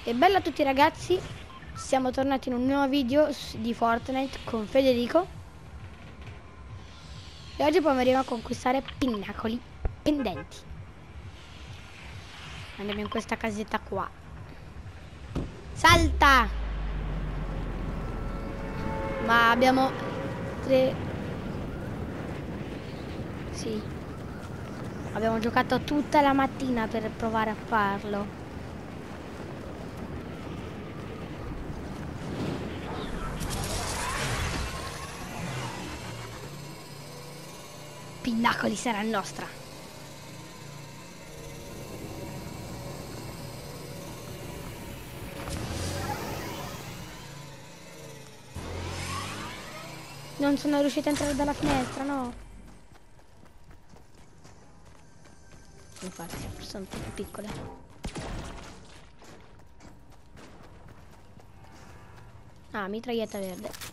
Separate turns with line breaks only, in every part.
E bella a tutti ragazzi, siamo tornati in un nuovo video di Fortnite con Federico. E oggi proveremo a conquistare pinnacoli pendenti. Andiamo in questa casetta qua. Salta! Ma abbiamo tre... Sì. Abbiamo giocato tutta la mattina per provare a farlo. Pinnacoli sarà nostra. Non sono riuscita a entrare dalla finestra, no. Infatti, sono troppo piccole. Ah, mitraglietta verde.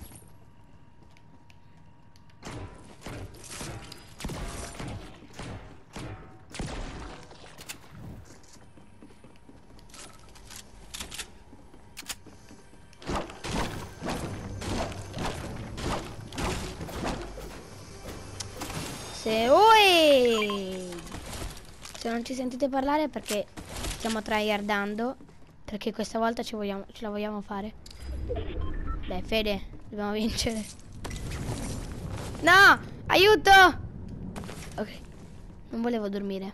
Se non ci sentite parlare è perché stiamo tryhardando, perché questa volta ce la vogliamo fare. Dai Fede, dobbiamo vincere. No, aiuto. Ok, non volevo dormire.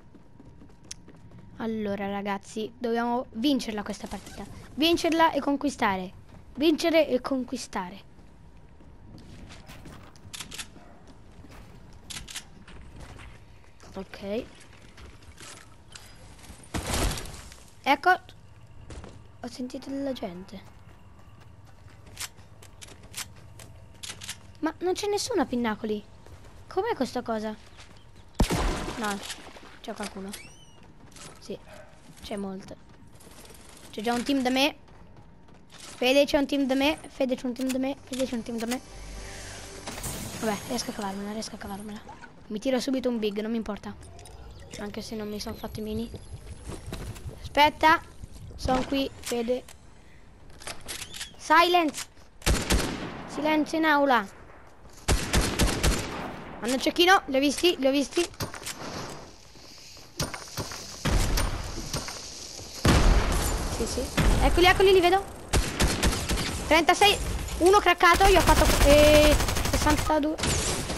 Allora ragazzi, dobbiamo vincerla questa partita. Vincerla e conquistare. Vincere e conquistare. Ok. Ecco. Ho sentito della gente. Ma non c'è nessuno a Pinnacoli. Com'è questa cosa? No, c'è qualcuno. Sì, c'è molto. C'è già un team da me. Fede c'è un team da me. Fede c'è un team da me. Fede c'è un team da me. Vabbè, riesco a cavarmela, riesco a cavarmela. Mi tiro subito un big, non mi importa. Anche se non mi sono fatto i mini. Aspetta. Sono qui, Fede. Silence. Silenzio in aula. Hanno un cecchino, li ho visti, li ho visti. Sì, sì. Eccoli, eccoli, li vedo. 36. Uno craccato, io ho fatto 62.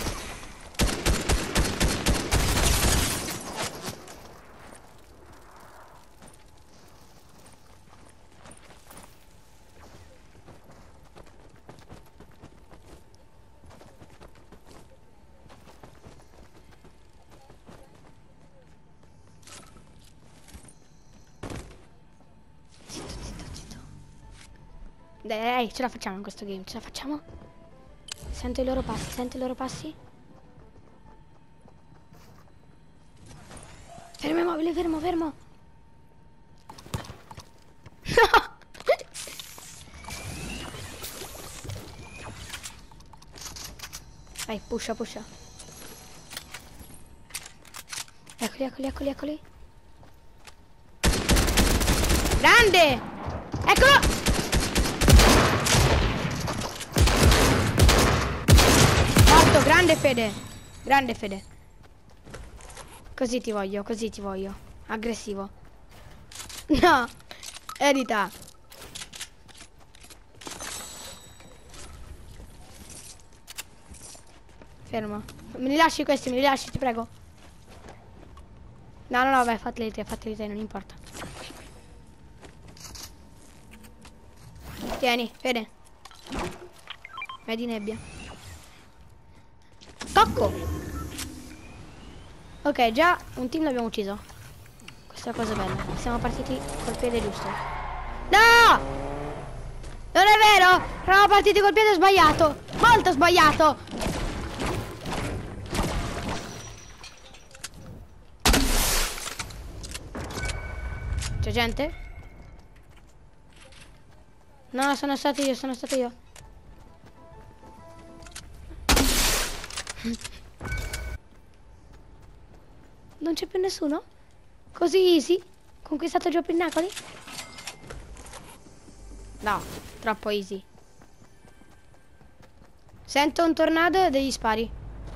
Dai, ce la facciamo in questo game, ce la facciamo? Sento i loro passi, sento i loro passi. Fermo immobile, fermo, fermo. No! Vai, pusha, pusha. Eccoli, eccoli, eccoli, eccoli. Grande! Eccolo! Grande Fede, grande Fede. Così ti voglio, così ti voglio. Aggressivo. No, edita. Fermo. Me li lasci questi, me li lasci, ti prego. No, no, no, vai, fateli te, non importa. Tieni, Fede. Vai di nebbia. Tocco! Ok, già un team l'abbiamo ucciso. Questa è la cosa bella. Siamo partiti col piede giusto. No! Non è vero! Eravamo partiti col piede sbagliato! Molto sbagliato! C'è gente? No, sono stato io, sono stato io. Non c'è più nessuno? Così easy? Conquistato già Pinnacoli? No, troppo easy. Sento un tornado e degli spari.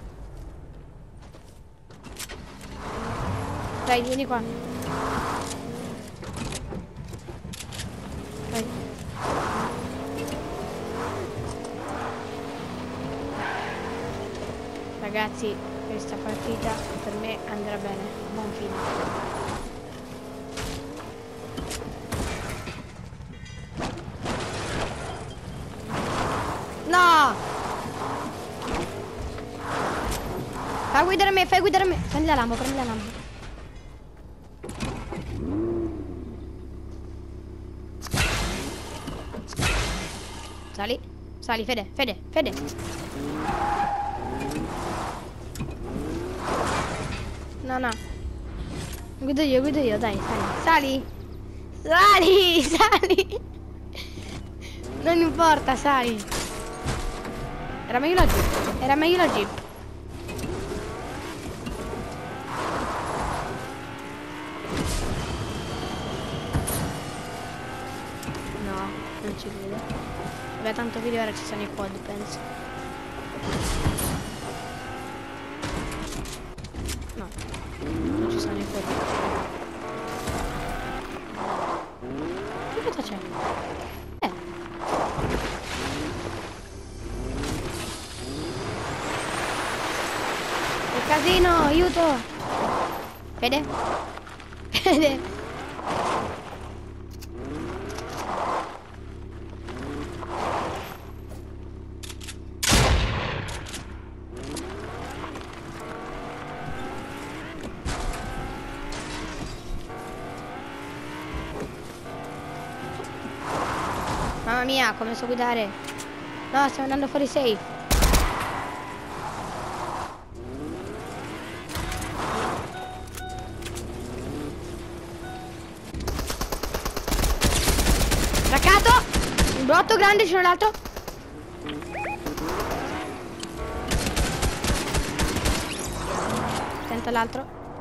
Dai, vieni qua. Dai. Ragazzi, questa partita per me andrà bene. Buon fine. No! Fai guidare me, fai guidare me. Prendi la lampo, prendi la lampo. Sali, sali, Fede, Fede, Fede. No, no. Guido io, dai, sali. Sali! Sali, sali. Non importa, sali. Era meglio la jeep, era meglio la jeep. No, non ci credo. Vabbè, tanto video ora ci sono i quad, penso. No, non ci sono i quad. Che cosa c'è? Che casino, aiuto! Fede? Fede? Mamma mia, come so guidare? No, stiamo andando fuori safe. Raccato! Un blotto grande, c'è l'altro. Senta l'altro.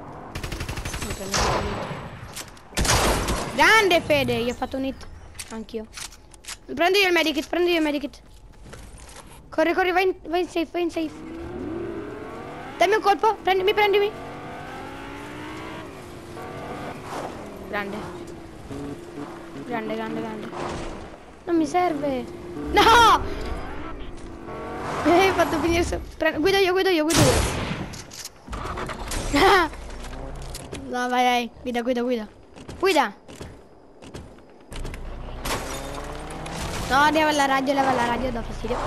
Grande Fede, io ho fatto un hit. Anch'io. Prendi io il medikit, prendi io il medikit. Corri, corri, vai in safe, vai in safe. Dammi un colpo, prendimi, prendimi. Grande. Grande, grande, grande. Non mi serve. No! Mi hai fatto finire su. Guido io, guido io, guido io. No, vai, vai. Guida, guida, guida. Guida. No, leva la radio, dà fastidio.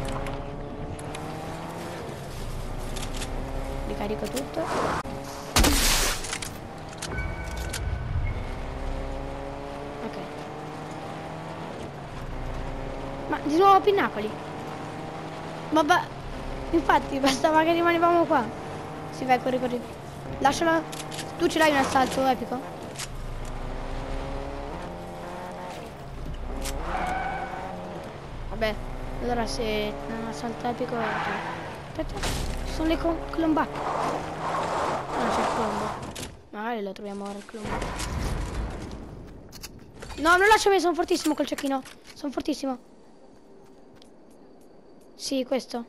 Ricarico tutto. Ok. Ma di nuovo pinnacoli. Ma infatti bastava che rimanevamo qua. Sì, vai, corri, corri. Lasciala. Tu ce l'hai un assalto epico? Vabbè, allora se non assalto epico. Aspetta, ci sono le clombacche. Non c'è il clombo. Magari lo troviamo ora il clombo. No, non lasciami, sono fortissimo col cecchino. Sono fortissimo. Sì, questo.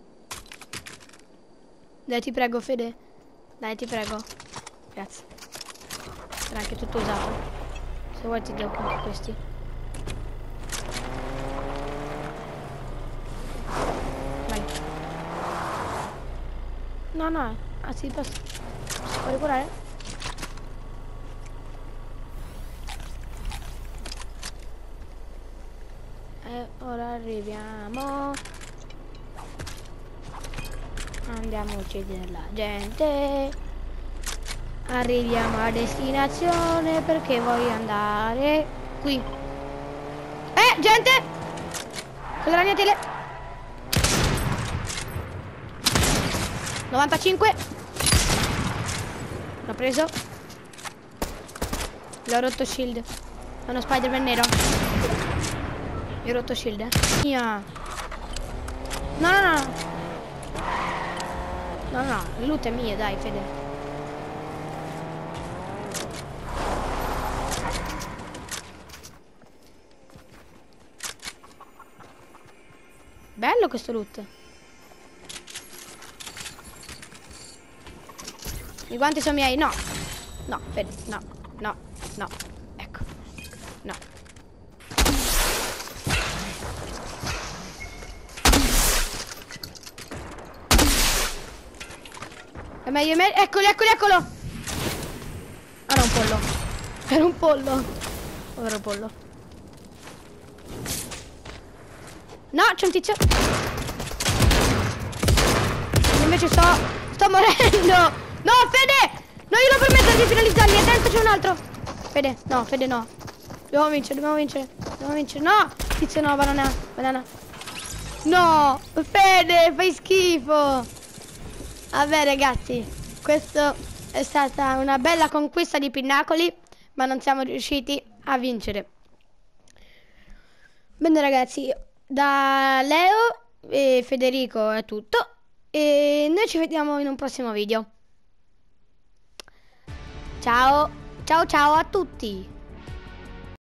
Dai, ti prego, Fede. Dai, ti prego. Grazie. Sarà anche tutto usato. Se vuoi ti do anche questi. Vai. No, no. Ah, si può regolare? E ora arriviamo. Andiamo a uccidere la gente. Arriviamo a destinazione perché voglio andare qui. Gente! Con la ragnatele. 95. L'ho preso. L'ho rotto shield. È uno Spider-Man nero. Io ho rotto shield, Mia. No, no, no. No, no, il loot è mio, dai, Fede. Bello questo loot. I guanti sono miei. No. No, Fede. No. No. No. Ecco. No. È meglio. Eccolo, eccolo, eccolo. Ah, era un pollo. Era un pollo. Povero pollo. No, c'è un tizio. Invece sto morendo. No, Fede! Non glielo permettere di finalizzarli. A destra c'è un altro. Fede, no, Fede, no. Dobbiamo vincere, dobbiamo vincere. Dobbiamo vincere. No! Tizio, no, banana. Banana. No! Fede, fai schifo. Vabbè, ragazzi, questa è stata una bella conquista di Pinnacoli, ma non siamo riusciti a vincere. Bene, ragazzi, da Leo e Federico è tutto. E noi ci vediamo in un prossimo video. Ciao, ciao ciao a tutti!